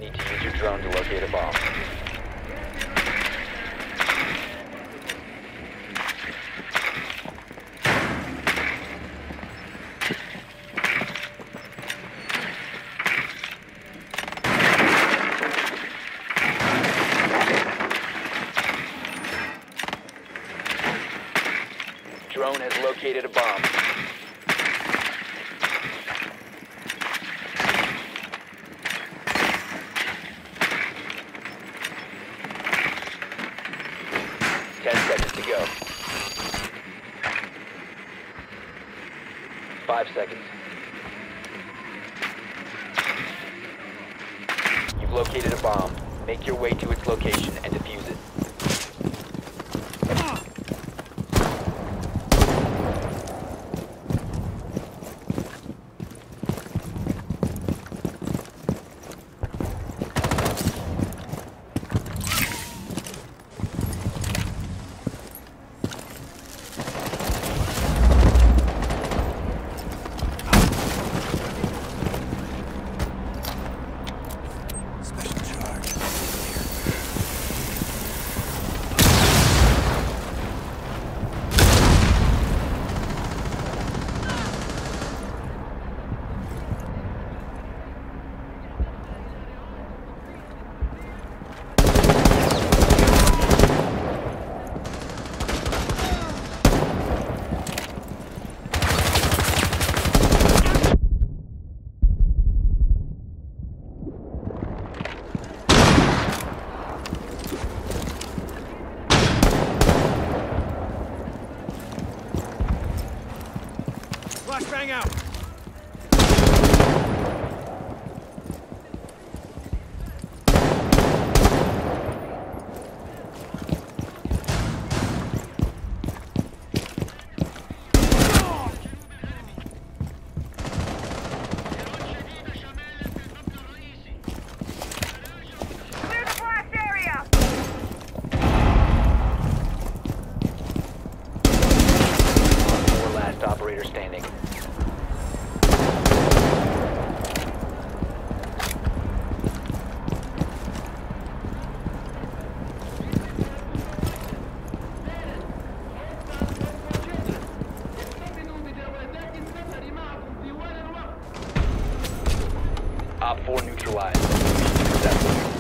Need to use your drone to locate a bomb. Drone has located a bomb. Ten seconds to go. 5 seconds. You've located a bomb. Make your way to its location and defuse it. Flashbang out! Clear the blast area! Four last operator standing. Op 4 neutralized. Mission successful.